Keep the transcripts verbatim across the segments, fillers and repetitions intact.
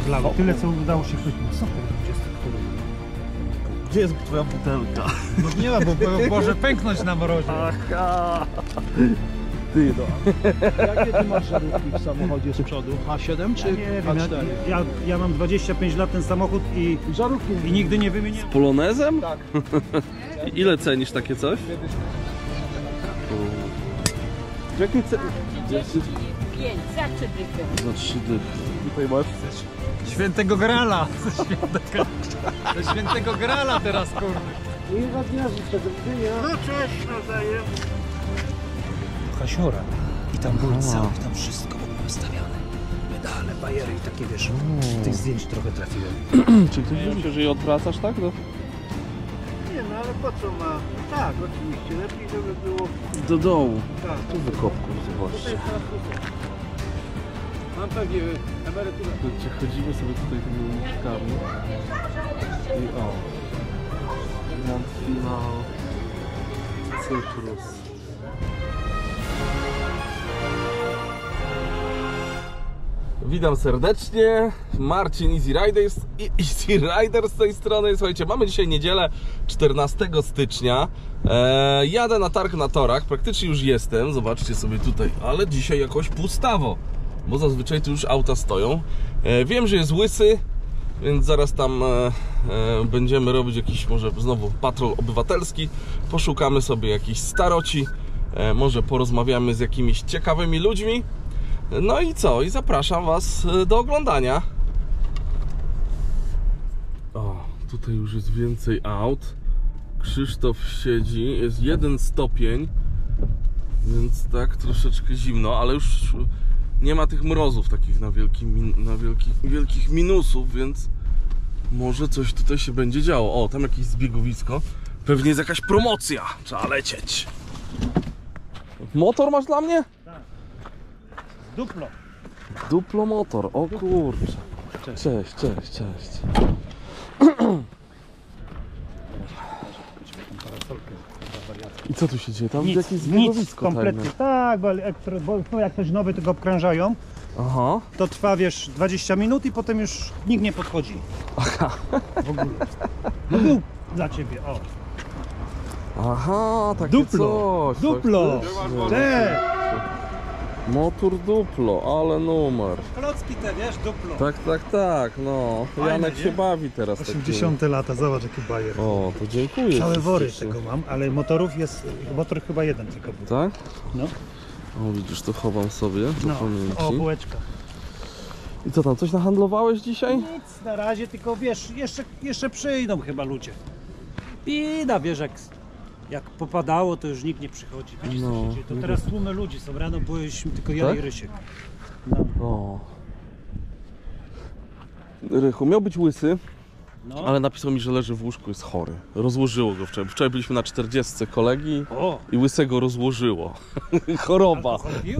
zablało. Tyle co udało się chwycić. Co to jest? Gdzie jest twoja butelka? No nie ma, bo może pęknąć na mrozie. Aha. Ty no. Jakie ty masz żarówki w samochodzie z przodu? A siedem czy Ja, A wiem, cztery? ja, ja mam dwadzieścia pięć lat ten samochód i, Żarówki i nigdy nie wymieniłem. Polonezem? Tak. Ile cenisz takie coś? Jakie ceny? Pięć, za trzy dychy. Za trzy dychy. Tutaj masz. Świętego Grala! Ze świętego, ze świętego Grala teraz, kurde. Miłego dnia życzę, do widzenia. No cześć, nawzajem. Hasiora. I tam były całe, tam wszystko było wystawiane. Medale, bajery i takie, wiesz, tych zdjęć trochę trafiłem. Czy ktoś myśli, że je odwracasz, tak? No. Nie no, ale po co ma? Tak, oczywiście, lepiej żeby było... Do dołu. Tak. Tu wykopków, zobaczcie. Mam pewnie emeryturę. Słuchajcie, chodzimy sobie tutaj tymi uliczkami. I o. Grand Final Cyprus. Witam serdecznie, Marcin Easy Riders i Easy Rider z tej strony. Słuchajcie, mamy dzisiaj niedzielę czternastego stycznia. eee, Jadę na targ na torach, praktycznie już jestem, zobaczcie sobie tutaj, ale dzisiaj jakoś pustawo, bo zazwyczaj tu już auta stoją. eee, Wiem, że jest Łysy, więc zaraz tam e, e, będziemy robić jakiś może znowu patrol obywatelski. Poszukamy sobie jakichś staroci, e, może porozmawiamy z jakimiś ciekawymi ludźmi. No i co? I zapraszam Was do oglądania. O, tutaj już jest więcej aut. Krzysztof siedzi, jest jeden stopień, więc tak troszeczkę zimno, ale już nie ma tych mrozów takich na, wielkim, na wielkich, wielkich minusów, więc może coś tutaj się będzie działo. O, tam jakieś zbiegowisko. Pewnie jest jakaś promocja. Trzeba lecieć. Motor masz dla mnie? Duplo. Duplo motor, o kurczę. Cześć, cześć, cześć, cześć. I co tu się dzieje? Tam Nic, jakieś nic, zbiegowisko kompletnie. tajne. Tak, bo, elektro, bo no, jak ktoś nowy tego obkrążają, Aha. to trwa, wiesz, dwadzieścia minut i potem już nikt nie podchodzi. Aha. W ogóle. No był dla ciebie, o. Aha, takie Duplo, coś. Duplo. faktycznie. Cześć. Motor Duplo, ale numer. Klocki te, wiesz, Duplo. Tak, tak, tak, no. Fajne, Janek nie? się bawi teraz. osiemdziesiąte lata, zobacz jaki bajer. Takim. O, to dziękuję. Całe wory ślicznie. tego mam, ale motorów jest, motor chyba jeden tylko był. Tak? No, O, widzisz, to chowam sobie do no. pamięci. O, bułeczka. I co tam, coś nahandlowałeś dzisiaj? Nic na razie, tylko wiesz, jeszcze, jeszcze przyjdą chyba ludzie. Bida, wiesz, jak, jak popadało, to już nikt nie przychodzi. Widzisz, co No, się dzieje? To widzę. teraz tłumy ludzi są. Rano byliśmy tylko ja Tak? i Rysiek. No. O. Rychu, miał być Łysy, No. ale napisał mi, że leży w łóżku, jest chory. Rozłożyło go wczoraj. Wczoraj byliśmy na czterdziestce kolegi O! i Łysego rozłożyło. Choroba. Alkohol pił?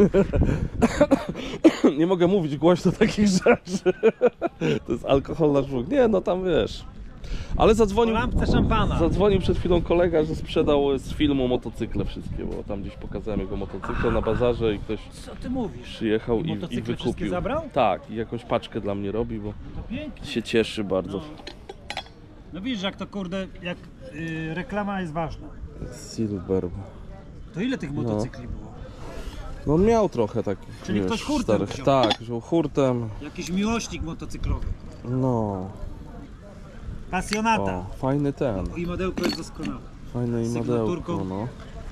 Nie mogę mówić głośno takich rzeczy. To jest alkohol na żółk. Nie, no tam wiesz. Ale Po zadzwonił, lampce szampana. zadzwonił przed chwilą kolega, że sprzedał z filmu motocykle wszystkie, bo tam gdzieś pokazałem jego motocykle na bazarze i ktoś Co ty mówisz? przyjechał I i, i motocykle wszystkie wykupił. zabrał? Tak, i jakąś paczkę dla mnie robi, bo To pięknie. się cieszy bardzo. No widzisz, jak to kurde, jak y, reklama jest ważna. Silver. To ile tych motocykli było? No on miał trochę takich, Czyli wiesz, ktoś hurtem starych. wziął. Tak, wziął hurtem. Jakiś miłośnik motocyklowy. No, Pasjonata. o, fajny ten. I modełko jest doskonałe. Fajne i Sygnaturką. modełko, no.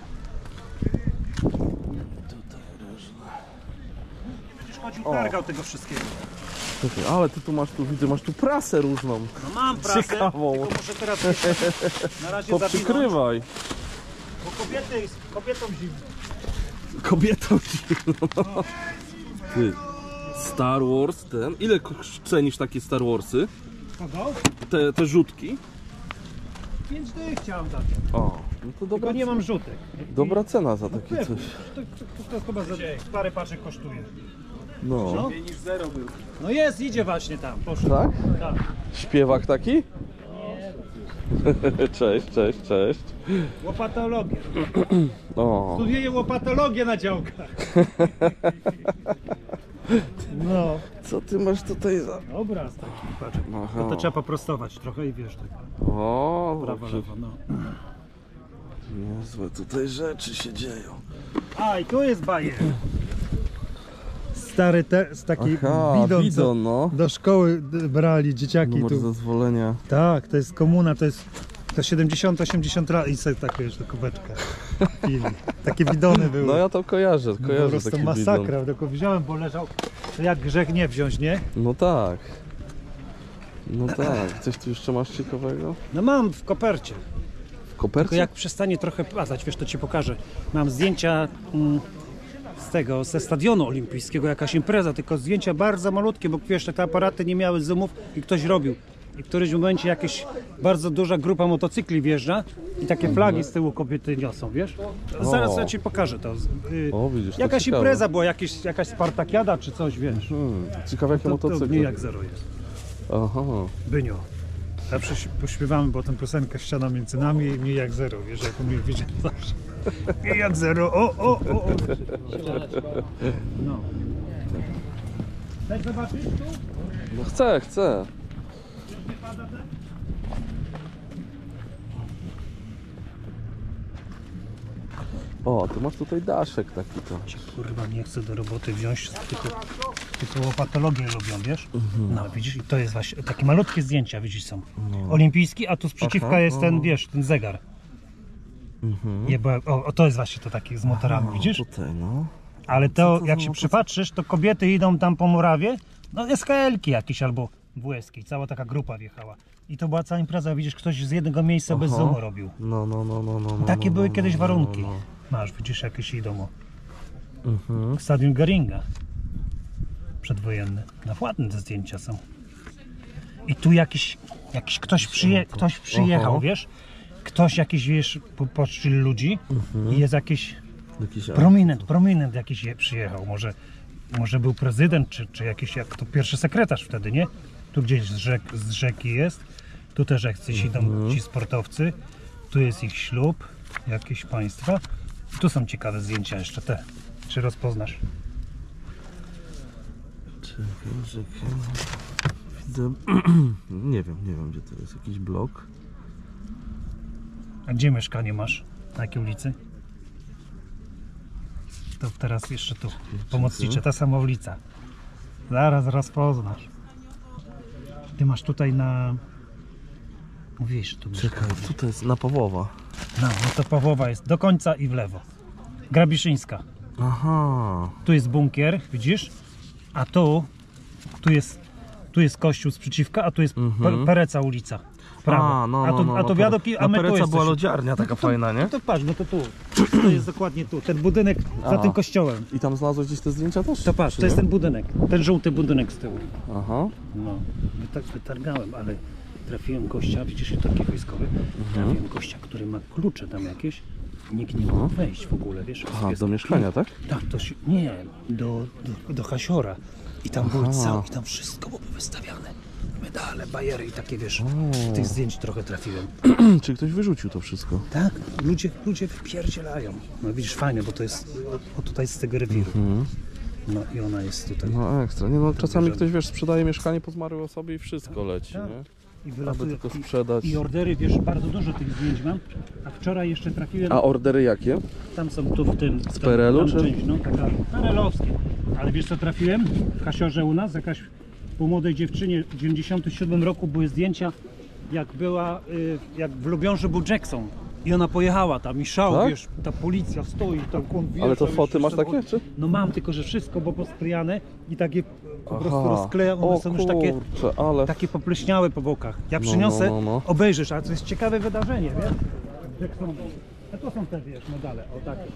Przecież chodził, targał tego wszystkiego. Czekaj, ale ty tu masz, tu widzę, masz tu prasę różną. No mam prasę, Ciekawą. tylko muszę teraz na razie zawinąć, Poprzykrywaj. bo kobiety, kobietom zimno. Kobietą zimno. Ty, Star Wars ten. Ile k- cenisz takie Star Warsy? Kogo? Te, te rzutki? Pięć dych chciałem dać. O, no to Tylko dobra, nie mam rzutek. dobra cena za takie Pewnie. coś. To, to, to, to chyba za parę paczek kosztuje. No. No. No jest, idzie właśnie tam. Poszło. Tak? Tak. Śpiewak taki? Cześć, cześć, cześć. Łopatologia. O. Studiuję łopatologię na działkach. No, Co ty masz tutaj za... obraz taki, patrz. Aha. No to trzeba poprostować trochę i wiesz, tak. O, Prawo, dobrze. lewo, no. Niezłe tutaj rzeczy się dzieją. A, i tu jest bajer. Stary te, z taki Aha, bidon, bidon, no. co do szkoły brali dzieciaki Numer tu. zezwolenia. Tak, to jest komuna, to jest to siedemdziesiąt osiemdziesiąt lat i sobie tak wiesz, do kubeczka pili. Takie bidony były. No ja to kojarzę, No, po kojarzę prostu taki masakra, bidon. tylko wziąłem, bo leżał, to jak grzech nie wziąć, nie? No tak. No tak. Coś tu jeszcze masz ciekawego? No mam w kopercie, W kopercie? tylko jak przestanie trochę padać, wiesz, to ci pokażę. Mam zdjęcia mm, z tego, ze stadionu olimpijskiego, jakaś impreza, tylko zdjęcia bardzo malutkie, bo wiesz, te aparaty nie miały zoomów i ktoś robił. I w którymś momencie jakaś bardzo duża grupa motocykli wjeżdża i takie flagi z tyłu kobiety niosą, wiesz? Zaraz O. ja ci pokażę to. Yy, O, widzisz, to jakaś ciekawe. impreza była, jakieś, jakaś spartakiada czy coś, wiesz? Hmm, ciekawe jakie To, to motocykle. nie jak zero jest. Aha. Bynio. A przyś- pośpiewamy, bo tę piosenkę ściana między nami i mniej jak zero, wiesz, jak on mi wiedział zawsze. Mniej jak zero, o, o, o, o. No. Chcesz zobaczyć tu? No chcę, chcę. O, ty masz tutaj daszek taki to. Cię, kurwa, nie chcę do roboty wziąć, tylko, tylko łopatologię lubią, wiesz? No widzisz, i to jest właśnie, takie malutkie zdjęcia, widzisz, są. Olimpijski, a tu sprzeciwka Aha, jest ten, o. wiesz, ten zegar. Nie, bo, o, o, to jest właśnie to takie z motorami, widzisz? Tutaj, no. Ale to, to jak za się motocy- przypatrzysz, to kobiety idą tam po Murawie, no S K L-ki jakieś albo W S-ki, cała taka grupa wjechała. I to była cała impreza, widzisz, ktoś z jednego miejsca bez Aha. zoomu robił. No, no, no, no, no. Takie no, były no, kiedyś no, warunki. No, no. Masz, widzisz, jakieś idą. o. Mhm. Stadion Geringa. Przedwojenny. No ładne te zdjęcia są. I tu jakiś, jakiś ktoś, przyje, ktoś przyjechał, Aha. wiesz? Ktoś jakiś, wiesz, po- poczcili ludzi i jest jakiś Jakiś prominent, prominent jakiś je- przyjechał. Może, może był prezydent, czy, czy jakiś, jak to pierwszy sekretarz wtedy, nie? Tu gdzieś z, rzek, z rzeki jest. Tu też jacyś idą ci sportowcy. Tu jest ich ślub, jakieś państwa. I tu są ciekawe zdjęcia jeszcze te. Czy rozpoznasz? Czekaj, czekaj. Widzę... nie wiem, nie wiem gdzie to jest. Jakiś blok. A gdzie mieszkanie masz? Na jakiej ulicy? To teraz jeszcze tu. Pomocnicze, ta sama ulica. Zaraz rozpoznasz. Ty masz tutaj na... Mówiłeś, że tu Czekaj, mieszkanie. tutaj jest na Pawłowa. No, no to Pawłowa jest do końca i w lewo. Grabiszyńska. Aha. Tu jest bunkier, widzisz? A tu, tu jest, tu jest kościół sprzeciwka, a tu jest Mhm. Pe- Pereca ulica. W prawo. A, no, a no, tu, no, a tu no, wiadoki, a na my tu Pereca jesteśmy. była lodziarnia taka fajna, nie? No to patrz, no to tu. To jest dokładnie tu. Ten budynek za Aha. tym kościołem. I tam znalazłeś gdzieś te zdjęcia też? To patrz, Czy to jest nie? ten budynek. Ten żółty budynek z tyłu. Aha. No, wytar wytargałem, ale trafiłem gościa, widzisz, i taki wojskowy. Trafiłem gościa, który ma klucze tam jakieś. Nikt nie mógł wejść w ogóle, wiesz. Aha, jest- do mieszkania, tak? Tak, to się, nie, do, do, do Hasiora. I tam były całe, i tam wszystko było wystawiane. Medale, bajery i takie, wiesz, tych zdjęć trochę trafiłem. Czy ktoś wyrzucił to wszystko? Tak, ludzie, ludzie wypierdzielają. No widzisz, fajne, bo to jest o, o tutaj z tego rewiru. No i ona jest tutaj. No ekstra. Nie no, czasami ktoś, wiesz, sprzedaje mieszkanie po zmarłej osobie i wszystko leci, Tak. nie? I Aby wylatuje. tylko sprzedać. I, I ordery, wiesz, bardzo dużo tych zdjęć mam. A wczoraj jeszcze trafiłem, A ordery jakie? tam są tu w tym... Z P R L-u, tam czy? część, no taka perelowskie. Ale wiesz co trafiłem? W Hasiorze u nas, jakaś po młodej dziewczynie w dziewięćdziesiątym siódmym roku były zdjęcia, jak była, y, jak w Lubiąży był Jackson. I ona pojechała tam i szał, Tak? wiesz, ta policja stoi, tam on wjeżdża, Ale to wiesz, foty masz jeszcze- takie, czy? No mam, tylko że wszystko było posklejane i takie po prostu Aha. rozklejam, one O są już takie, kurczę, ale... takie popleśniałe po bokach. Ja No, przyniosę, no, no, no. obejrzysz, a to jest ciekawe wydarzenie, wiesz? Jackson. A to są te, wiesz, medale, o takie.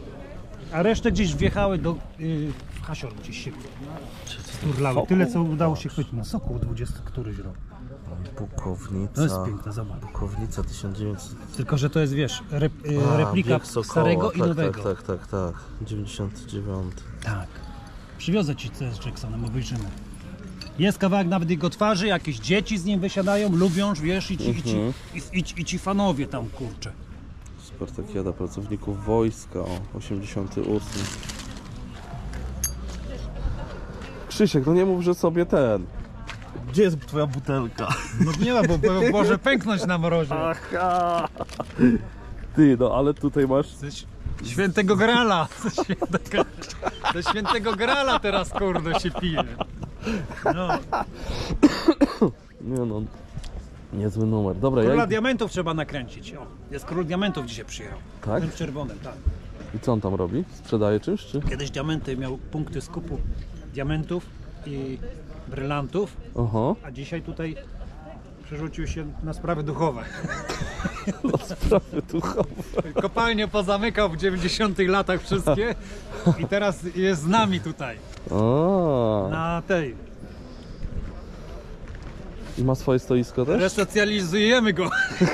A resztę gdzieś wjechały do, yy, w Hasior gdzieś się turlały. Tyle co udało się chwycić. No Sokół dwudziesty któryś rok. Bukownica. To jest piękne, zobacz. Bukownica tysiąc dziewięćset... Tylko, że to jest, wiesz, rep, yy, A, replika wiek Sokoła, starego i tak, nowego. Tak, tak, tak, tak. dziewięćdziesiąty dziewiąty. Tak. Przywiozę ci co z Jacksonem, obejrzymy. Jest kawałek nawet jego twarzy, jakieś dzieci z nim wysiadają, lubią, wiesz, i ci, i ci, i, i, i ci fanowie tam, kurczę. Spartakiada pracowników wojska, o, osiemdziesiąty ósmy. Krzysiek, no nie mów, że sobie ten. Gdzie jest twoja butelka? No nie ma, bo, bo może pęknąć na mrozie. Aha! Ty, no ale tutaj masz... Świętego Grala. Do świętego, do świętego Grala teraz, kurde, się pije. No. Nie no, niezły numer. Dobra, Króla ja... diamentów trzeba nakręcić. O, jest król diamentów dzisiaj przyjechał. Tak? Tym czerwonym, tak. I co on tam robi? Sprzedaje czymś, czy? Kiedyś diamenty miał punkty skupu diamentów i brylantów, Oho. a dzisiaj tutaj przerzucił się na sprawy duchowe. Sprawy duchowe. Kopalnię pozamykał w dziewięćdziesiątych latach wszystkie i teraz jest z nami tutaj, A. na tej. I ma swoje stoisko też? Resocjalizujemy go.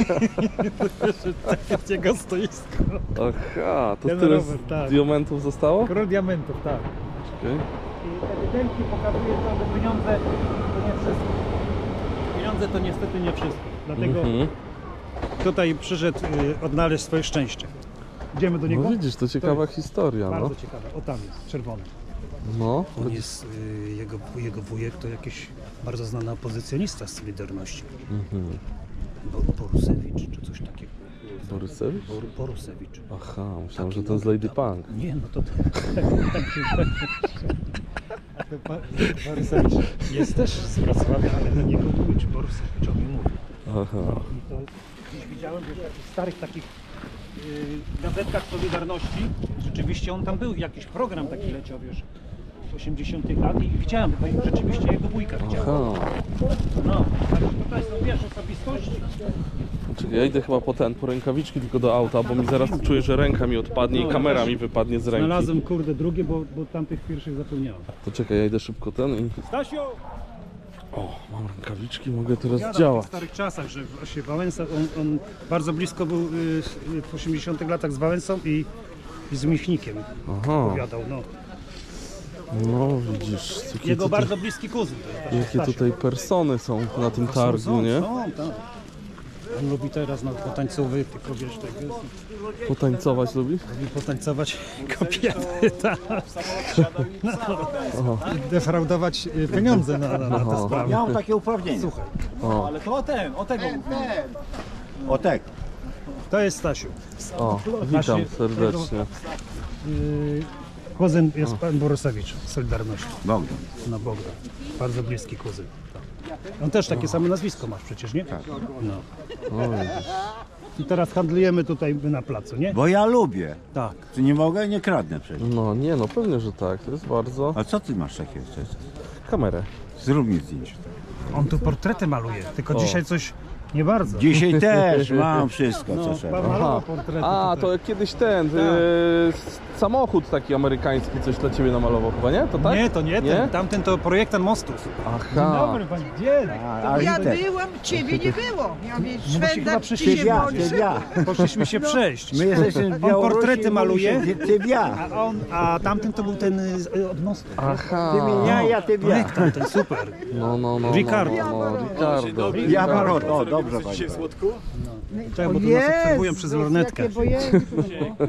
To jest jego stoisko. Aha, to Ten tyle rower, z tak. diamentów zostało? Król diamentów, tak. Okej. I ewidentnie pokazuje to, że pieniądze to nie wszystko. Pieniądze to niestety nie wszystko. Dlatego Mhm. tutaj przyszedł y, odnaleźć swoje szczęście. Idziemy do niego? No widzisz, to ciekawa jest historia, no. Bardzo ciekawe. O, tam jest, czerwony. No, On jest, y, jego, jego wujek to jakiś bardzo znany opozycjonista z Solidarności. Mhm. Bo- Borusewicz czy coś takiego. Borysewicz? Bor, Borusewicz. Aha, myślałem, Taki że ten z Lady Punk. Nie, no to tak. A to pa- Borusewicz jest też z Wrocławia, ale na niego mówi, czy Borusewicz o nim mówi. Aha. I to gdzieś widziałem, że w takich starych takich yy, gazetkach Solidarności, rzeczywiście on tam był, jakiś program taki leciał, wiesz, w osiemdziesiątych lat i widziałem, bo rzeczywiście jego wujka widziałem. Aha. No, także tutaj są, wiesz, osobistości. Czekaj, ja idę chyba po ten, po rękawiczki tylko do auta, bo mi zaraz czuję, że ręka mi odpadnie i kamera mi wypadnie z ręki. Znalazłem, kurde, drugie, bo, bo tamtych pierwszych zapomniałem. To czekaj, ja idę szybko ten i... Stasiu! O, mam rękawiczki, mogę teraz Opowiadał w działać. tych starych czasach, że właśnie Wałęsa, on, on bardzo blisko był y, w osiemdziesiątych latach z Wałęsą i, i z Michnikiem. Aha, Opowiadał, no. no widzisz, jakie Jego tutaj, bardzo bliski kuzyn. To jest jakie tutaj persony są na tym Są, targu, są, nie? Są, tak. On lubi teraz na potańcowy, tylko wiesz, tak jest. Potańcować lubi? Lubi potańcować kobiety, tak. No, defraudować y, pieniądze na, na, na Aha. te sprawy. Ja mam takie uprawnienie. Słuchaj, O, Ale to o ten, o tego. O tego. to jest Stasiu. o, witam serdecznie. Yy, kuzyn jest pan Borusewicz z Solidarności. Bogdan. No Bogdan. Bardzo bliski kuzyn. Tak. On też takie samo nazwisko masz przecież, nie? Tak. No. O, widzisz. I teraz handlujemy tutaj na placu, nie? Bo ja lubię. Tak. Czy nie mogę? Nie kradnę przecież. No nie, no pewnie, że tak, to jest bardzo... A co ty masz takiego? Kamerę. Zrób mi zdjęcie. On tu portrety maluje, tylko O. dzisiaj coś nie bardzo. Dzisiaj też mam wszystko, No, co pan trzeba. malował Aha, portrety a to tutaj. jak kiedyś ten, Tak. e, samochód taki amerykański coś dla ciebie namalował chyba, nie? To tak? Nie, to nie, ten. Tamten to projektant mostów. Dzień Aha. dobry, pan gdzie? A, Ja architekt. byłam, ciebie nie było. Ja mówię, No bo się chyba szwendek, ty przyszli się Ja, boisz. ty ja. Poszliśmy się przejść. My jesteśmy z Białorusi. portrety i mówi maluje? się, Ty, ty ja. A on, a tamten to był ten y, od mostu. Aha. Ty mnie ja, ja, ty ja. Projektant, ten super. No, no, no. Ricardo. No, no, no, Ricardo. Ja Marot. O, dobrze pani. Czekaj, bo tu nas obserwują przez lornetkę. Jakie bojętnie.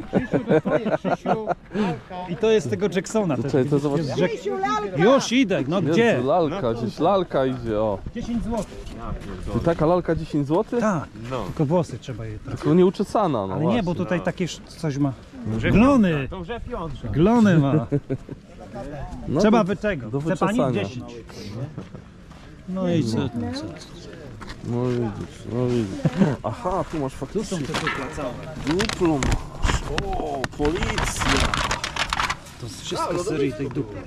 I to jest tego Jacksona. To Ten, czekaj, to zobacz. jest Jack... Misiu, lalka. Już idę, no gdzie? Jezu, lalka, gdzieś lalka idzie, o. dziesięć złotych. Ty taka lalka dziesięć złotych? Tak, tylko włosy trzeba je tak. Tylko nieuczesana, no Ale właśnie. nie, bo tutaj takie sz- coś ma. Glony! Glony ma. No Trzeba to by tego. do Chce pani wyczesania. dziesięć. No i co? No widzisz, no widzisz. Aha, tu masz faktycznie. Te całe. Duplo masz. O, policja. To jest wszystko z serii tej dupy.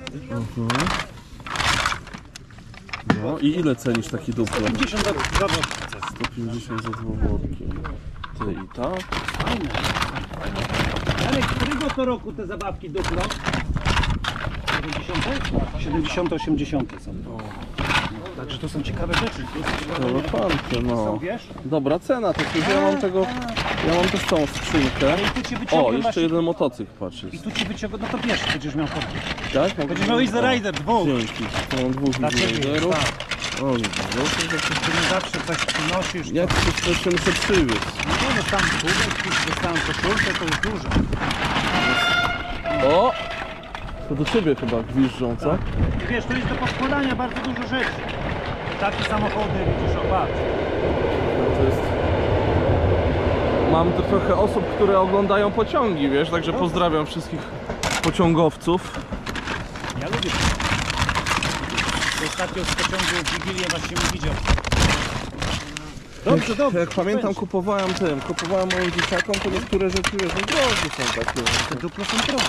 No i ile cenisz taki duplo? pięćdziesiąt za za dwa. sto pięćdziesiąt za dwa worki. Ty i tak? Fajne. Ale którego to roku te zabawki duplo? siedemdziesiąte? siedemdziesiąte, osiemdziesiąte są. No, także to są ciekawe rzeczy. Elefanty, Są, no. wiesz? Dobra cena, to przecież ja mam tego, ja mam też tą skrzynkę. I tu ci O, wyciągną jeszcze masz... jeden motocykl, patrz I jest. tu ci wyciągną, no to wiesz, będziesz miał podróż. Tak? Mogę Będziesz miał Easy Rider, dwóch. Dzięki, to mam dwóch Dla Easy ciebie, Riderów. tak. O, widzę, no to za- Ty nie zawsze coś przynosisz. jak coś jeszcze muszę przywieźć. No nie, dostałem kubek, dostałem koszulkę, to jest dużo. O! To do ciebie chyba gwiżdżą, co? Tak. I wiesz, to jest do poskładania bardzo dużo rzeczy. Takie samochody, widzisz, o patrz. No to jest... Mam tu trochę osób, które oglądają pociągi, wiesz, także pozdrawiam wszystkich pociągowców. Ja lubię. Ostatnio z pociągu w Wigilię właśnie mi widział. Dobrze, dobrze. Jak pamiętam, kupowałem tym, kupowałem moim dzieciakom, to niektóre rzeczy, wiesz, no drogie są takie. Te duplo są drogie.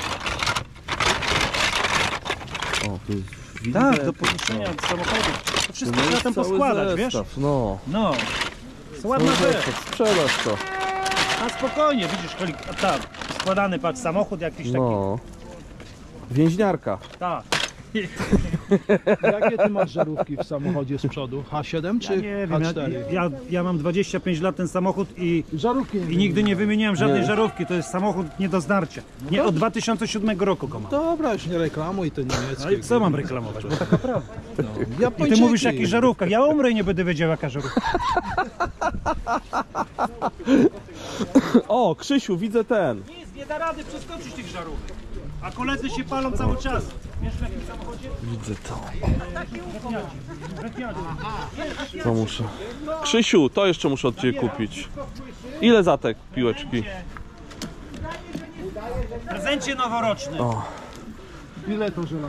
O, to jest Tak, do podniesienia samochodów. To wszystko trzeba tam poskładać, wiesz? No, No. To ładna rzecz. sprzedaż to. A spokojnie, widzisz, kolik... a tak, składany patrz, samochód jakiś taki. No. Więźniarka. Tak. Jakie ty masz żarówki w samochodzie z przodu? H siedem czy Ja nie wiem, H ja, cztery? ja, ja mam dwadzieścia pięć lat ten samochód i, Żarówki nie i nigdy nie wymieniałem żadnej Nie. żarówki. To jest samochód nie do zdarcia. Nie, od dwa tysiące siódmego roku go mam. Dobra, już nie reklamuj te niemieckie. Ale co mam reklamować, bo taka prawda. I Japończyki. ty mówisz o jakichś żarówkach. Ja umrę i nie będę wiedział jaka żarówka. O, Krzysiu, widzę ten. Nic, nie da rady przeskoczyć tych żarówek. A koledzy się palą cały czas. Wiesz w jakim samochodzie? Widzę to. Retniadzie. To muszę. Krzysiu, to jeszcze muszę od ciebie kupić. Ile za te piłeczki? W prezencie noworocznym. Ile to żelazo?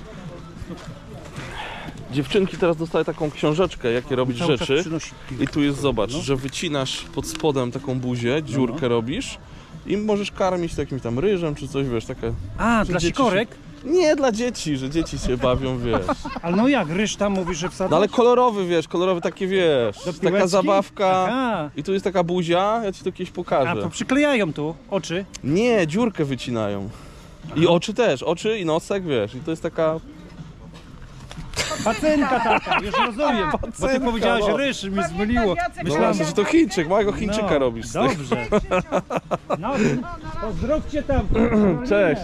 Dziewczynki teraz dostały taką książeczkę, jakie robić Cały czas rzeczy. przynosi piłkę. I tu jest, zobacz, że wycinasz pod spodem taką buzię, dziurkę robisz i możesz karmić takimś tam ryżem czy coś, wiesz, takie... A, dla dzieci sikorek? Nie, dla dzieci, że dzieci się bawią, wiesz. Ale no jak, ryż tam mówisz, że wsadzasz? No ale kolorowy, wiesz, kolorowy takie, wiesz, Do taka piłeczki? zabawka. Aha. I tu jest taka buzia, ja ci to kiedyś A, pokażę. to przyklejają tu oczy. Nie, dziurkę wycinają. I oczy też, oczy i nosek, wiesz, i to jest taka... Pacynka taka, już rozumiem. Bo ty Pacynka, powiedziałeś no. ryż, mi zmyliło. No Myślałem, właśnie, że to Chińczyk, małego Chińczyka no, robisz z tego. dobrze. No, pozdrówcie tam. Cześć.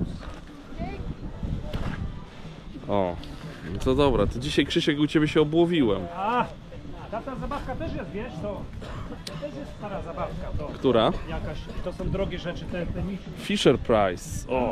O, no to dobra, to dzisiaj Krzysiek u ciebie się obłowiłem. A, ta, ta zabawka też jest, wiesz, to, to też jest stara zabawka. To Która? jakaś, to są drogie rzeczy, te, te misi. Fisher Price. O.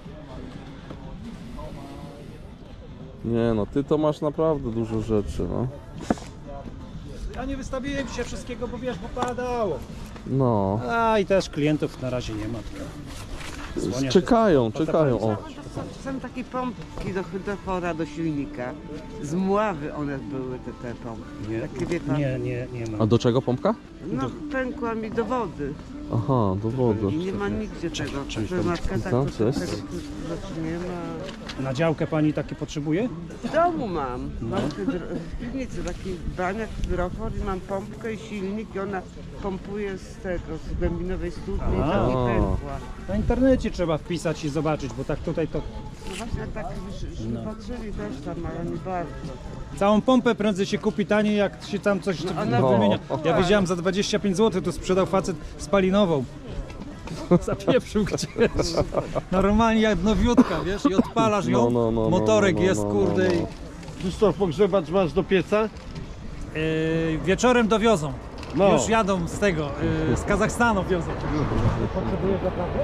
Nie no, ty to masz naprawdę dużo rzeczy, no. Ja nie wystawiłem się wszystkiego, bo wiesz, bo padało. No. A i też klientów na razie nie ma. Słonia Czekają, czekają, o. Są takie pompki do hydrofora, do silnika. Z mławy one były, te, te pompki. Nie, Takie wie pan, nie, nie, nie A ma. do czego pompka? no pękła mi do wody. Aha, do wody. I nie ma nigdzie tego. czymś To tam matka tak, tam to coś? tego rzeczy nie ma. Na działkę pani takie potrzebuje? W domu mam. Mam hydro... w piwnicy taki baniak, hydrofor i mam pompkę i silnik i ona pompuje z tego, z głębinowej studni i Aha. tak mi pękła. Na internecie trzeba wpisać i zobaczyć, bo tak tutaj to No właśnie tak żeśmy patrzyli też tam, ale nie bardzo. całą pompę prędzej się kupi taniej, jak się tam coś No, ona- wymienia. No. Ja wiedziałem za dwadzieścia pięć złotych, to sprzedał facet spalinową. Zapieprzył gdzieś. Normalnie jak nowiutka, wiesz, i odpalasz ją, No, no, no, motorek no, no, jest, no, no, kurde. no. i- Krzysztof, pogrzebacz masz do pieca? Yy, wieczorem dowiozą. No. Już jadą z tego, yy, z Kazachstanu wiozą. Potrzebujesz naprawdę?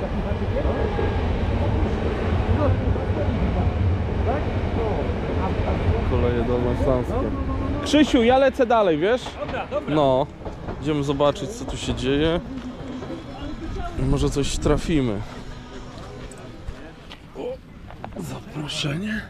Koleje dolnośląskie. Krzysiu, ja lecę dalej, wiesz? Dobra, dobra. No. Idziemy zobaczyć, co tu się dzieje. Może coś trafimy. O, zaproszenie.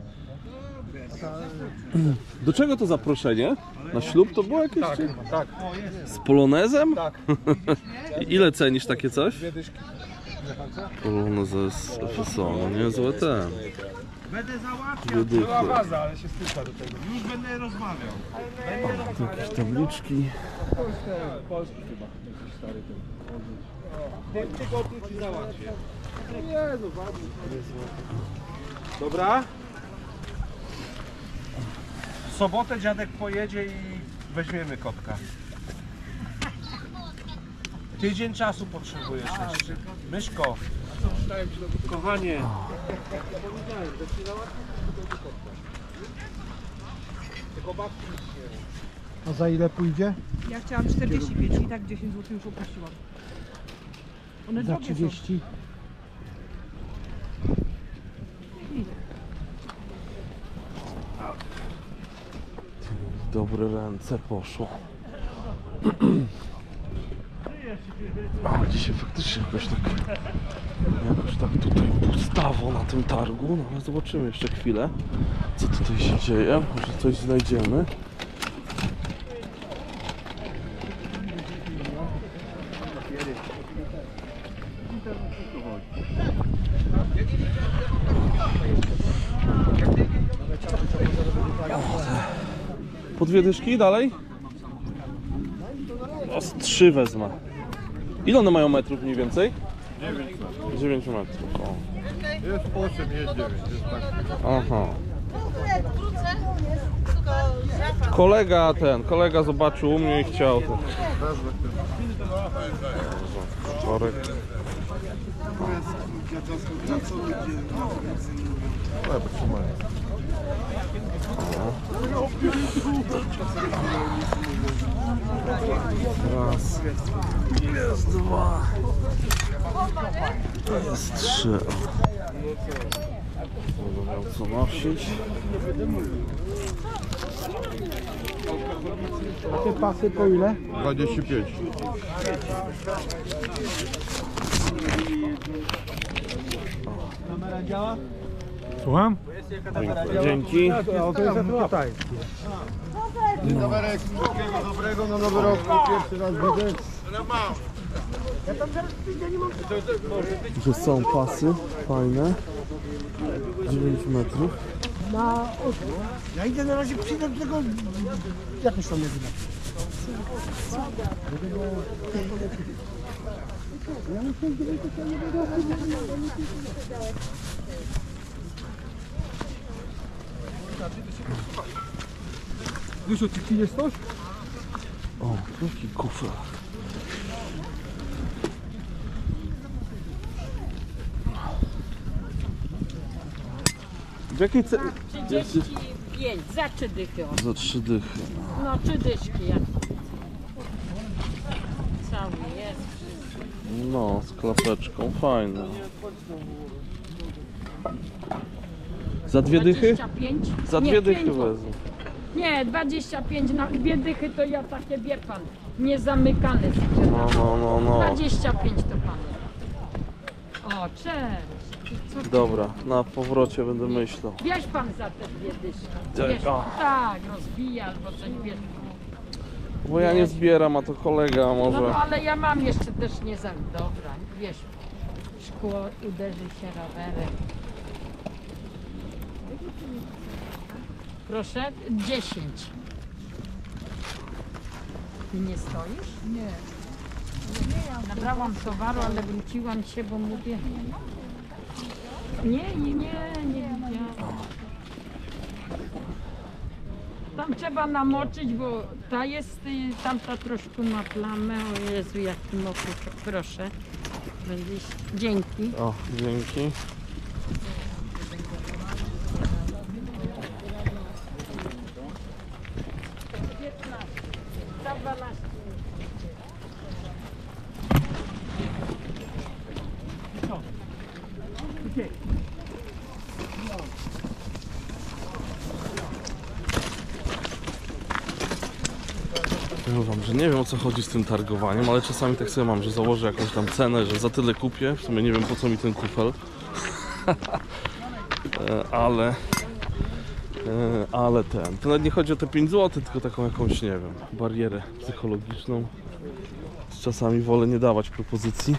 Do czego to zaproszenie? Na ślub to było jakieś? Tak, tak. Z polonezem? Tak. Ile cenisz takie coś? Polonez z F S O, no niezłe ten. Będę załatwiał. Dwie dychy. baza, ale się styka do tego. Już będę rozmawiał. Jakieś tabliczki. Polski chyba. Jakiś stary ten. W tym tygodniu ci załatwię. Nie, no ładnie. Dobra? W sobotę dziadek pojedzie i weźmiemy kotka. Tydzień czasu potrzebujesz jeszcze. Myszko. Kochanie. A za ile pójdzie? Ja chciałam czterdzieści pięć i tak dziesięć złotych już upuściłam. One Za drogie są. trzydzieści. dobre ręce poszło. A dzisiaj faktycznie jakoś tak, jakoś tak tutaj pustawo na tym targu. No ale zobaczymy jeszcze chwilę, co tutaj się dzieje. Może coś znajdziemy. Po dwie dyszki dalej? O, z trzy wezmę. Ile one mają metrów mniej więcej? dziewięć metrów. O. Jest osiem, jest dziewięć. Jest tak. Aha. Kolega ten, kolega zobaczył u mnie i chciał ten. Wczorek. Raz. Jest dwa. Jest trzy. Będę miał co nosić. A te pasy po ile? dwadzieścia pięć. Kamera działa? Słucham? Dzięki. A to jest afrykańskie. Dzień dobry, wszystkiego dobrego na nowy rok. Pierwszy raz widzę. Że są pasy fajne. dziewięć metrów. Ja idę na razie, przyjdę do tego, jak już to nie widać. Wyszło, ty pijesz coś? O, jaki kufel. W jakiej cenie? trzydzieści pięć, za trzy dychy. o. Za trzy dychy. No trzy dyszki jak. Cały jest. No, z klapeczką, fajne. Za dwie dychy? dwadzieścia pięć? Za Nie, dwie dychy pięć. wezmę. Nie, dwadzieścia pięć na dwie dychy to ja takie, wie pan, niezamykane No, sprzedam. no, no, no. dwadzieścia pięć to pan. O, cześć. Co ty? Dobra, na powrocie będę myślał. Bierz pan za te dwie dyszki. Tak, Bierz, o. tak, rozbija albo coś bierz. Bo ja nie zbieram, a to kolega No, może. no ale ja mam jeszcze też nie za... Dobra, wiesz, szkło uderzy się rowerem. Proszę, dziesięć. Ty nie stoisz? Nie. Nabrałam towaru, ale wróciłam się, bo mówię... Nie, nie, nie, nie widziałam. Tam trzeba namoczyć, bo ta jest, y, tamta troszkę ma plamę. O Jezu, jaki mokry. Proszę. Będziesz... Dzięki. O, dzięki. Za dwanaście. Powiem wam, że nie wiem, o co chodzi z tym targowaniem, ale czasami tak sobie mam, że założę jakąś tam cenę, że za tyle kupię. W sumie nie wiem, po co mi ten kufel. E, ale... e, Ale ten... To nawet nie chodzi o te pięć złotych, tylko taką jakąś, nie wiem, barierę psychologiczną. Czasami wolę nie dawać propozycji.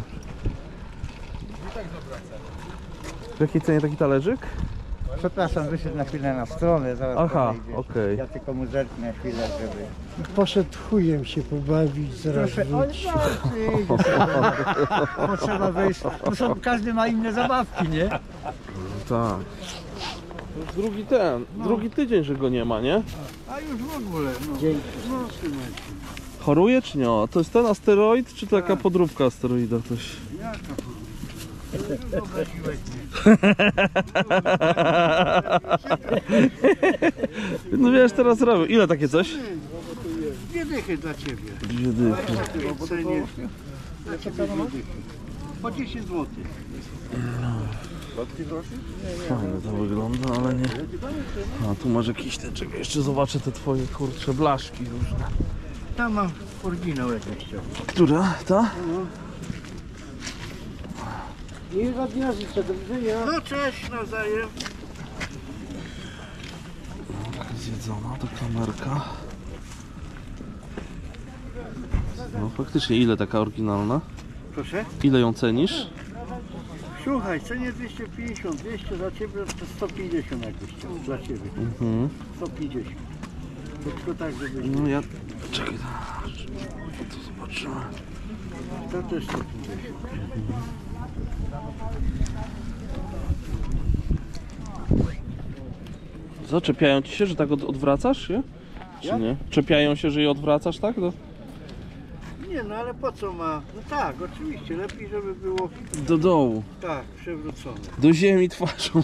W jakiej cenie taki talerzyk? Przepraszam, wyszedł na chwilę na stronę, zaraz Aha, podejdzie. okej. Ja tylko mu zerknę chwilę, żeby... Poszedł chujem się pobawić, zaraz Proszę, o, wróci. no, przyjdzie. Potrzeba wyjść. To są, każdy ma inne zabawki, nie? Tak. To już drugi ten, drugi tydzień, że go nie ma, nie? A już w ogóle, no. Choruje czy nie? To jest ten asteroid, czy taka podróbka asteroida też? No wiesz, teraz robię. Ile takie coś? Dwie dychy dla ciebie. Dwie dychy. Cenie. Po dziesięć złotych. Fajnie to wygląda, ale nie. A tu masz jakieś te, czekaj, jeszcze zobaczę te twoje kurcze blaszki różne. Tam mam oryginał jakiś. Która? Ta? Miłego dnia życzę, do widzenia. No cześć, nawzajem. Zjedzona to kamerka. No faktycznie, ile taka oryginalna? Proszę? Ile ją cenisz? Słuchaj, cenie dwieście pięćdziesiąt, dwieście za ciebie to sto pięćdziesiąt jakbyś chciał, dla ciebie. Mhm. sto pięćdziesiąt. To tylko tak, żebyś... No ja... Czekaj, to zobaczymy. To też sto pięćdziesiąt. Co, czepiają ci się, że tak od, odwracasz się? Czy Ja? nie? Czepiają się, że je odwracasz, tak? Do, Nie no, ale po co ma? No tak, oczywiście, lepiej żeby było do dołu. tak, przewrócone. Do ziemi twarzą.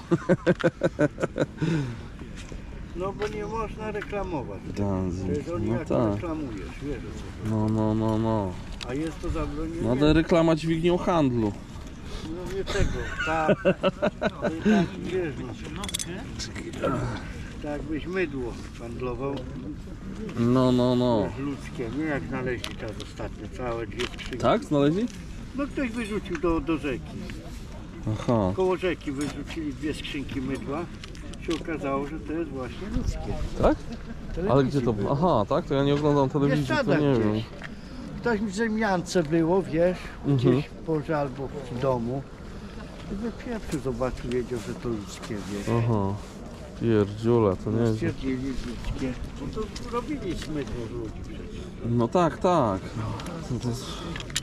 No bo nie można reklamować. Tak, To jest oni no jak tak. reklamujesz, wiesz o co. No, no, no, no. A jest to zabronione. No ale reklama dźwignią handlu. No nie tego, tak. To i tak wiesz, no. Tak jakbyś mydło handlował, No, no, no. wiesz, ludzkie, nie jak znaleźli teraz ostatnio, całe dwie skrzynki. Tak? Znaleźli? No ktoś wyrzucił do, do rzeki. Aha. Koło rzeki wyrzucili dwie skrzynki mydła. Się okazało, że to jest właśnie ludzkie. Tak? Ale gdzie to było? Aha, tak? To ja nie oglądam telewizji, to Bieszczadach nie gdzieś. wiem. Ktoś mi w ziemiance było, wiesz, Mhm. gdzieś w porze albo w domu. I wypieprzył, zobaczył, wiedział, że to ludzkie, wiesz. Aha. Pierdziula, to nie jest. Stwierdzili ludzkie. No to robili smydło z ludzi przecież. No tak, tak. To, to jest...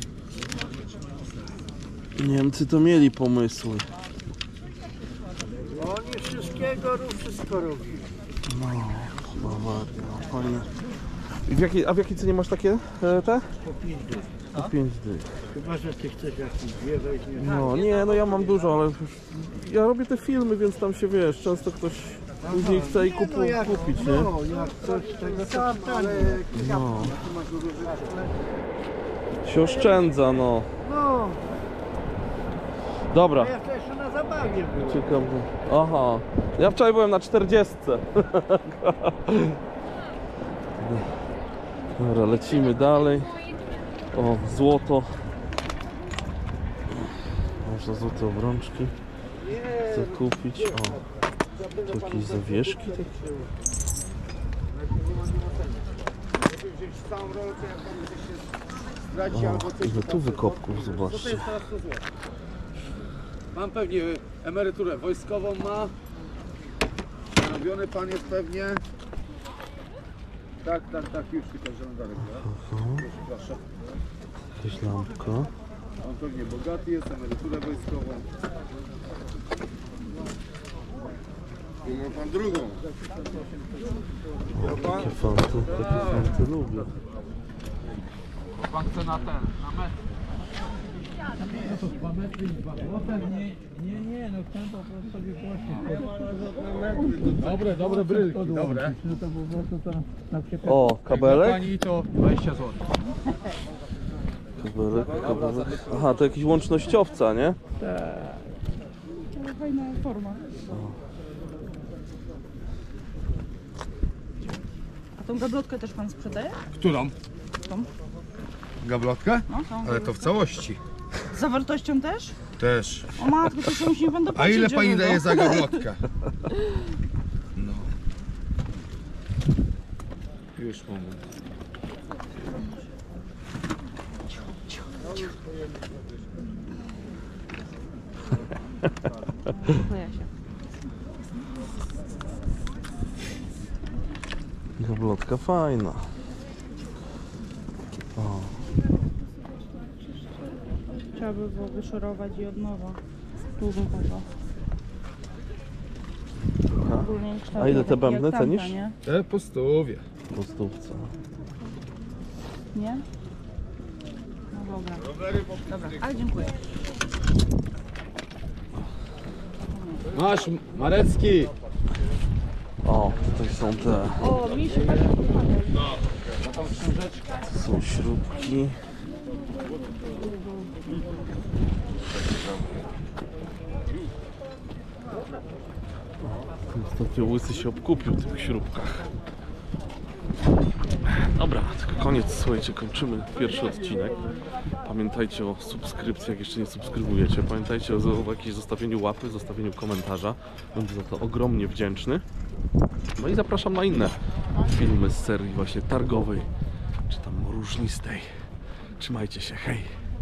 Niemcy to mieli pomysły. Oni wszystkiego, wszystko robili. No, Bawaria, no, fajne. I w jakiej, a w jakiej cenie masz takie e, te? Po pięć dych. Po pięć dych. Chyba, że ty chcesz jakieś dwie weźmiesz. No nie, no ja mam dużo, ale ja robię te filmy, więc tam się wiesz, często ktoś później chce i kupu, no jak, kupić, nie? No, jak coś tego to ale No. Się oszczędza, no. No, Dobra. a ja jeszcze na zabawie byłem. Ciekawe. Aha. Ja wczoraj byłem na czterdziestce. Dobra, lecimy dalej. O, złoto. Można złote obrączki. Chcę kupić. O, tu jakieś zawieszki takie. O, ile tu wykopków, zobaczcie. Mam pewnie emeryturę wojskową ma. Robiony pan jest pewnie. Tak, tak, tak, już tylko żądarek. Proszę, proszę. Jakaś lampka. On pewnie bogaty jest, emeryturę wojskową. I ma pan drugą. Takie fanty, takie fanty lubię. Pan chce na ten, na metr. Nie, nie, no ten po prostu sobie właśnie. Dobre, dobre brylki, dobre. No to po prostu to na przykład. O, kabelek? Pani to dwadzieścia złotych. Kabelek, kabelek. Aha, to jakiś łącznościowca, nie? Fajna forma. A tą gablotkę też pan sprzedaje? Którą? Tą. Gablotkę? No, tą Ale to w całości. Z zawartością też? Też. O matko, to się musi pan A dopłacić. ile żeby pani było. daje za gablotkę? No. Już moment. Boję się. Gablotka fajna. O, Trzeba by było wyszorować i od nowa. Tu bym poszła. Ogólnie kształt A ile te taki jak bębny tamta, cenisz? Nie? Te po stówie. po stówce. Nie? No dobra. Dobra, ale dziękuję. Masz, Marecki. O, tutaj są te, O, mi się tak tu są śrubki. Ostatnio Łysy się obkupił w tych śrubkach. Dobra, tylko koniec, słuchajcie, kończymy pierwszy odcinek. Pamiętajcie o subskrypcji, jak jeszcze nie subskrybujecie. Pamiętajcie o, o jakimś zostawieniu łapy, zostawieniu komentarza. Będę za to ogromnie wdzięczny. No i zapraszam na inne filmy z serii właśnie targowej, czy tam różnistej. Trzymajcie się, hej!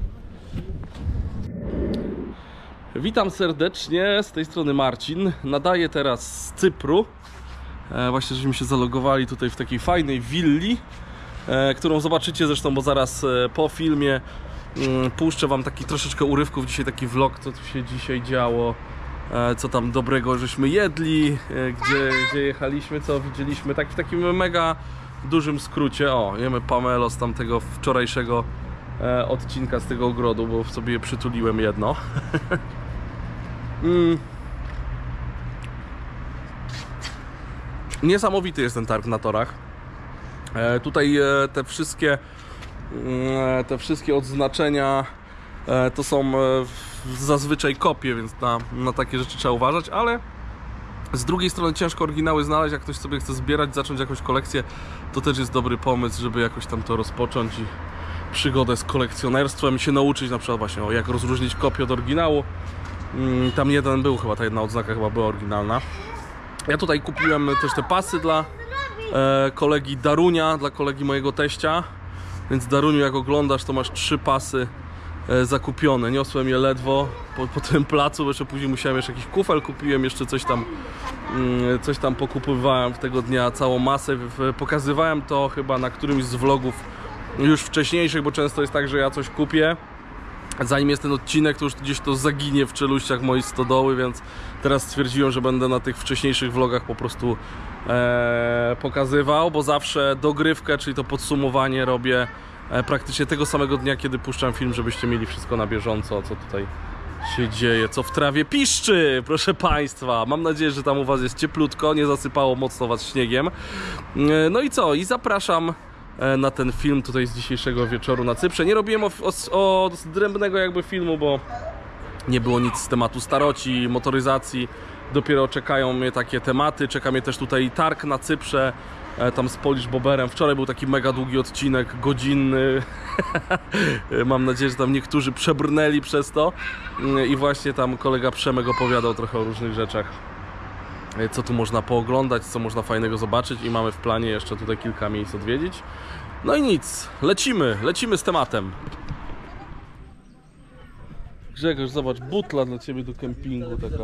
Witam serdecznie, z tej strony Marcin. Nadaję teraz z Cypru. E, właśnie żeśmy się zalogowali tutaj w takiej fajnej willi, e, którą zobaczycie zresztą, bo zaraz e, po filmie mm, puszczę wam taki troszeczkę urywków, dzisiaj taki vlog, co tu się dzisiaj działo, e, co tam dobrego żeśmy jedli, e, gdzie, gdzie jechaliśmy, co widzieliśmy, tak w takim mega dużym skrócie. O, jemy pomelo z tamtego wczorajszego e, odcinka z tego ogrodu, bo sobie je przytuliłem jedno. mm. Niesamowity jest ten targ na torach. E, tutaj e, te wszystkie e, te wszystkie odznaczenia e, to są e, zazwyczaj kopie, więc na, na takie rzeczy trzeba uważać, ale z drugiej strony ciężko oryginały znaleźć. Jak ktoś sobie chce zbierać, zacząć jakąś kolekcję, to też jest dobry pomysł, żeby jakoś tam to rozpocząć i przygodę z kolekcjonerstwem i się nauczyć na przykład właśnie o, jak rozróżnić kopię od oryginału. Mm, tam jeden był, chyba ta jedna odznaka chyba była oryginalna. Ja tutaj kupiłem też te pasy dla e, kolegi Darunia, dla kolegi mojego teścia. Więc Daruniu, jak oglądasz, to masz trzy pasy e, zakupione. Niosłem je ledwo po, po tym placu, bo jeszcze później musiałem jeszcze jakiś kufel, kupiłem jeszcze coś tam, mm, coś tam pokupywałem w tego dnia, całą masę. W, pokazywałem to chyba na którymś z vlogów już wcześniejszych, bo często jest tak, że ja coś kupię, zanim jest ten odcinek, to już gdzieś to zaginie w czeluściach mojej stodoły, więc teraz stwierdziłem, że będę na tych wcześniejszych vlogach po prostu e, pokazywał, bo zawsze dogrywkę, czyli to podsumowanie robię e, praktycznie tego samego dnia, kiedy puszczam film, żebyście mieli wszystko na bieżąco, co tutaj się dzieje, co w trawie piszczy, proszę Państwa. Mam nadzieję, że tam u Was jest cieplutko, nie zasypało mocno Was śniegiem. E, no i co? I zapraszam na ten film tutaj z dzisiejszego wieczoru na Cyprze. Nie robiłem o, o, odrębnego jakby filmu, bo nie było nic z tematu staroci, motoryzacji. Dopiero czekają mnie takie tematy. Czeka mnie też tutaj targ na Cyprze, tam z Polish Boberem. Wczoraj był taki mega długi odcinek, godzinny. Mam nadzieję, że tam niektórzy przebrnęli przez to. I właśnie tam kolega Przemek opowiadał trochę o różnych rzeczach, co tu można pooglądać, co można fajnego zobaczyć, i mamy w planie jeszcze tutaj kilka miejsc odwiedzić. No i nic, lecimy, lecimy z tematem. Grzegorz, zobacz, butla dla Ciebie do kempingu taka.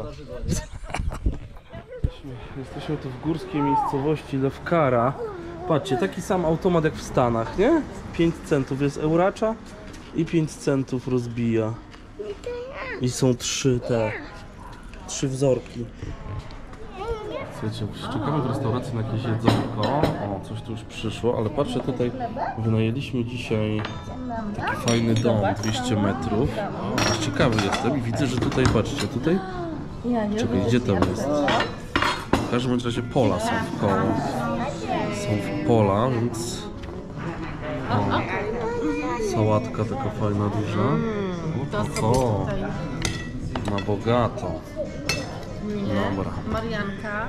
Jesteśmy tu w górskiej miejscowości Lewkara. Patrzcie, taki sam automat jak w Stanach, nie? pięć centów jest Euracza i pięć centów rozbija. I są trzy te, trzy wzorki. Słuchajcie, czekamy w restauracji na jakieś jedzonko. O, coś tu już przyszło, ale patrzę tutaj, wynajęliśmy dzisiaj taki fajny dom, dwieście metrów. O, ciekawy jestem i widzę, że tutaj, patrzcie, tutaj... Czekaj, gdzie tam jest? W każdym razie pola są w koło. Są w pola, więc... O, sałatka taka fajna, duża. O, o, o. Na bogato. Dobra. Marianka.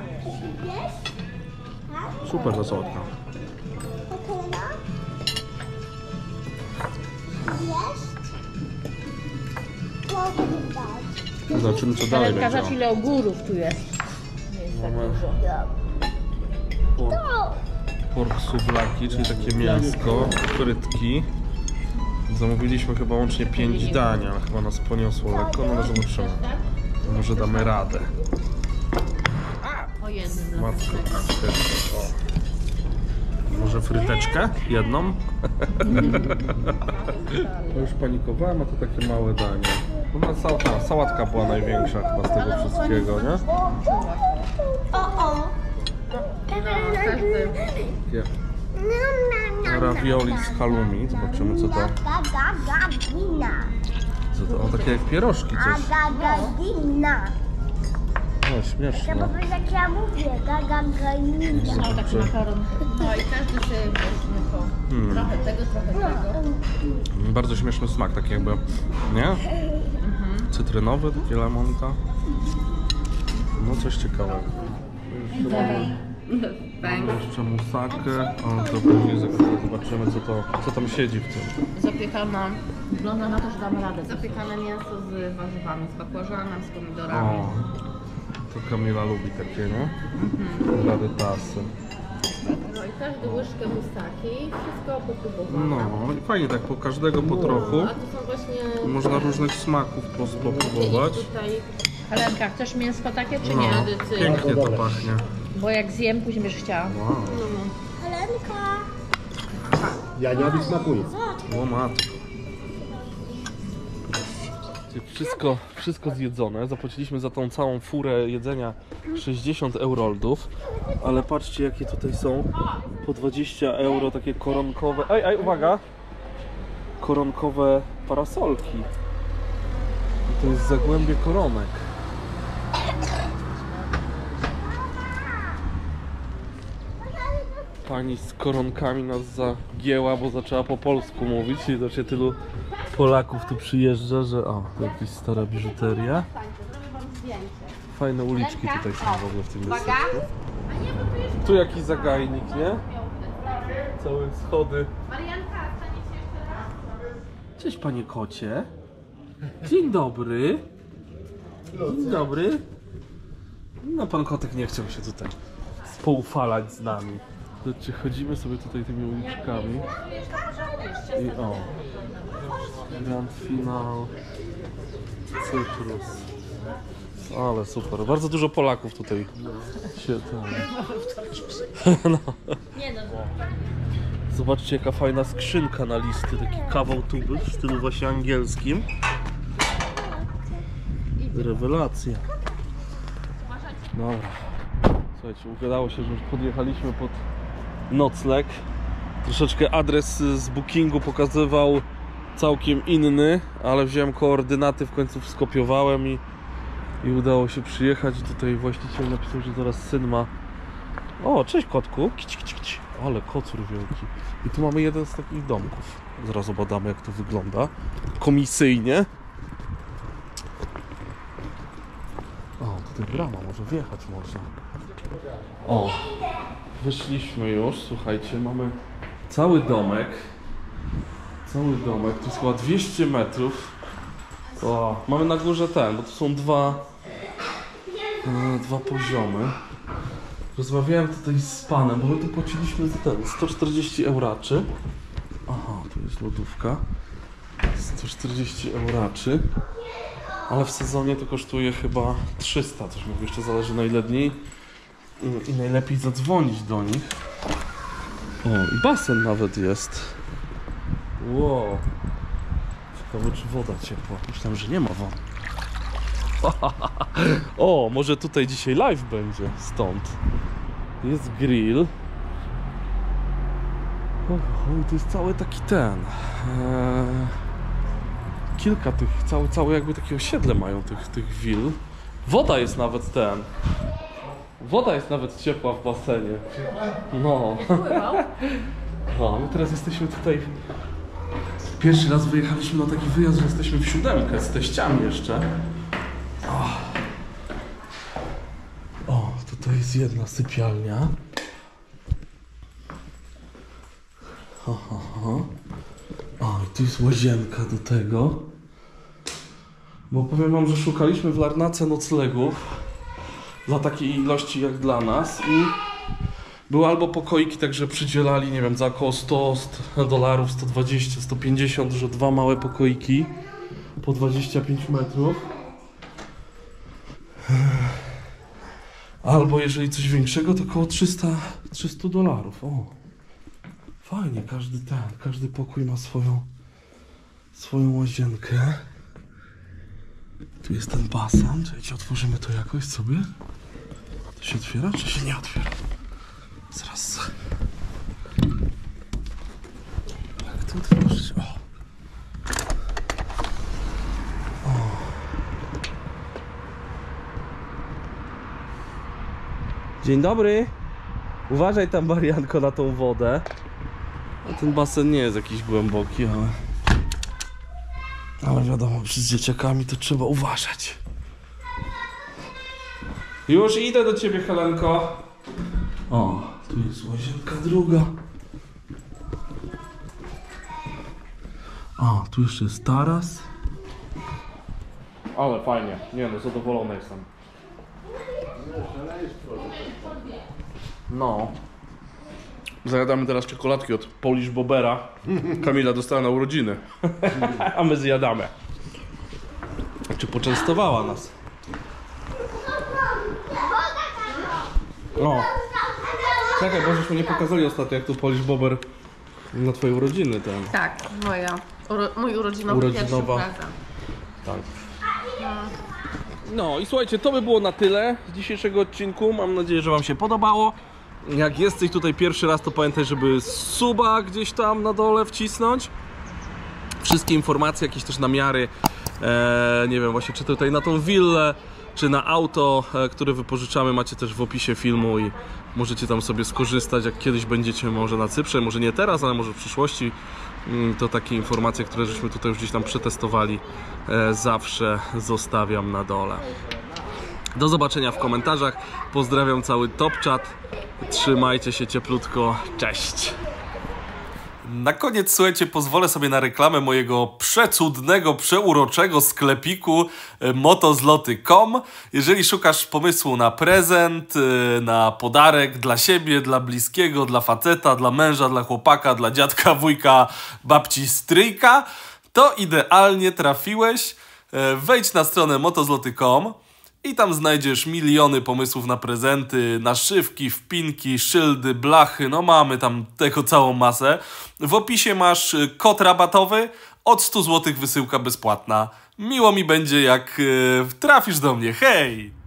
Super ta sałatka. Zobaczymy, co dalej będzie. Zobacz, ile ogórów tu jest. Mamy pork, pork sublaki, czyli takie mięsko, frytki. Zamówiliśmy chyba łącznie pięć dań, ale chyba nas poniosło lekko, no ale zobaczymy. Może damy radę. Po jednym. Matko, może fryteczkę? Jedną? To już panikowałem, a to takie małe danie. No, sałatka, sałatka była największa chyba z tego wszystkiego, nie? Takie ravioli z halloumi. Zobaczymy, co to... Co to? O, takie jak pierożki coś. O, śmieszne. To jest jak ja mówię, gagaganina. No, taki makaron. No i każdy się weźmie po Hmm. trochę tego, trochę tego. Bardzo śmieszny smak, taki jakby, nie? Cytrynowy, takie lemonka. No coś ciekawego. Mamy jeszcze musakę. O, to później zobaczymy co to, co tam siedzi w tym. Zapiekana, wygląda na to, że damy radę. Zapiekane mięso z warzywami, z bakłażanem, z pomidorami. O, to Kamila lubi takie, nie? Mhm. Rarytasy. No i każdy łyżkę musaki, wszystko popróbowane. No i fajnie tak po każdego po trochu. A to są właśnie... Można różnych smaków popróbować. Tutaj... Helenka, chcesz mięsko takie czy No, nie? pięknie to pachnie. Bo jak zjem, później będziesz chciała. Wow. Helenka. Janiowi smakuje. O matko. Wszystko, wszystko zjedzone. Zapłaciliśmy za tą całą furę jedzenia sześćdziesiąt euroldów. Ale patrzcie jakie tutaj są po dwadzieścia euro takie koronkowe. Ej, ej, uwaga! Koronkowe parasolki. I to jest zagłębie koronek. Pani z koronkami nas zagięła, bo zaczęła po polsku mówić i znaczy tylu Polaków tu przyjeżdża, że o, to jakaś stara biżuteria. Fajne uliczki tutaj są w ogóle w tym miasteczku. Tu jakiś zagajnik, nie? Całe schody. Cześć panie kocie. Dzień dobry. Dzień dobry. No pan kotek nie chciał się tutaj spoufalać z nami. Zobaczcie, chodzimy sobie tutaj tymi uliczkami i o, Grand Final, Cyprus, ale super, bardzo dużo Polaków tutaj się tam... no. Zobaczcie jaka fajna skrzynka na listy, taki kawał tuby w stylu właśnie angielskim. Rewelacja. Dobra, słuchajcie, udało się, że już podjechaliśmy pod nocleg. Troszeczkę adres z bookingu pokazywał całkiem inny, ale wziąłem koordynaty, w końcu skopiowałem i, i udało się przyjechać. Tutaj właściciel napisał, że zaraz syn ma... O, cześć kotku! Kici, kici, kici. Ale kocur wielki. I tu mamy jeden z takich domków. Zaraz obadamy jak to wygląda. Komisyjnie. O, tutaj brama, może wjechać można. O! Wyszliśmy już, słuchajcie, mamy cały domek. Cały domek, to jest chyba dwieście metrów. O, mamy na górze ten, bo to są dwa, e, dwa poziomy. Rozmawiałem tutaj z panem, bo my tu płaciliśmy za ten sto czterdzieści euraczy. Aha, tu jest lodówka. sto czterdzieści euraczy. Ale w sezonie to kosztuje chyba trzysta, coś mówię, jeszcze zależy na ile dni. I najlepiej zadzwonić do nich. O, i basen nawet jest. Wow. Ciekawe czy woda ciepła. Myślałem, że nie ma wody. O, może tutaj dzisiaj live będzie stąd. Jest grill. O, o to jest cały taki ten. Eee, kilka tych, całe, całe jakby takie osiedle mają tych, tych will. Woda jest nawet ten. Woda jest nawet ciepła w basenie. No. No, my teraz jesteśmy tutaj. Pierwszy raz wyjechaliśmy na taki wyjazd, że jesteśmy w siódemkę z teściami jeszcze. O, o tutaj jest jedna sypialnia. Ho, ho, ho. O, i tu jest łazienka do tego. Bo powiem wam, że szukaliśmy w Larnace noclegów dla takiej ilości jak dla nas i były albo pokoiki, także przydzielali, nie wiem, za około sto dolarów, sto dwadzieścia, sto pięćdziesiąt, że dwa małe pokoiki po dwadzieścia pięć metrów. Albo jeżeli coś większego, to około trzysta dolarów. O, fajnie, każdy ten, każdy pokój ma swoją swoją łazienkę. Tu jest ten basen. Czekajcie, otworzymy to jakoś sobie. To się otwiera, czy się nie otwiera? Zaraz. Jak to otworzyć? O. O. Dzień dobry. Uważaj tam, Marianko, na tą wodę. A ten basen nie jest jakiś głęboki, ale... Ale wiadomo, z dzieciakami to trzeba uważać. Już idę do ciebie, Helenko. O, tu jest łazienka druga. O, tu jeszcze jest taras. Ale fajnie. Nie no, zadowolony jestem. No. Zajadamy teraz czekoladki od Polish Bobera. Kamila dostała na urodziny. A my zjadamy. Czy poczęstowała nas? O. Czekaj, bo żeśmy nie pokazali ostatnio, jak tu Polish Bober na twoje urodziny ten. Tak, moja, uro, mój urodzinowy Urodzinowa. pierwszy prezent. Tak. No i słuchajcie, to by było na tyle z dzisiejszego odcinku. Mam nadzieję, że wam się podobało. Jak jesteś tutaj pierwszy raz, to pamiętaj, żeby suba gdzieś tam na dole wcisnąć. Wszystkie informacje, jakieś też namiary, e, nie wiem właśnie, czy tutaj na tą willę, czy na auto, e, które wypożyczamy, macie też w opisie filmu i możecie tam sobie skorzystać, jak kiedyś będziecie może na Cyprze, może nie teraz, ale może w przyszłości. To takie informacje, które żeśmy tutaj już gdzieś tam przetestowali, e, zawsze zostawiam na dole. Do zobaczenia w komentarzach. Pozdrawiam cały Top Chat. Trzymajcie się cieplutko. Cześć! Na koniec, słuchajcie, pozwolę sobie na reklamę mojego przecudnego, przeuroczego sklepiku motozloty kropka com. Jeżeli szukasz pomysłu na prezent, na podarek dla siebie, dla bliskiego, dla faceta, dla męża, dla chłopaka, dla dziadka, wujka, babci, stryjka, to idealnie trafiłeś. Wejdź na stronę motozloty kropka com i tam znajdziesz miliony pomysłów na prezenty, naszywki, wpinki, szyldy, blachy, no mamy tam tego całą masę. W opisie masz kod rabatowy, od stu złotych wysyłka bezpłatna. Miło mi będzie, jak yy, trafisz do mnie, hej!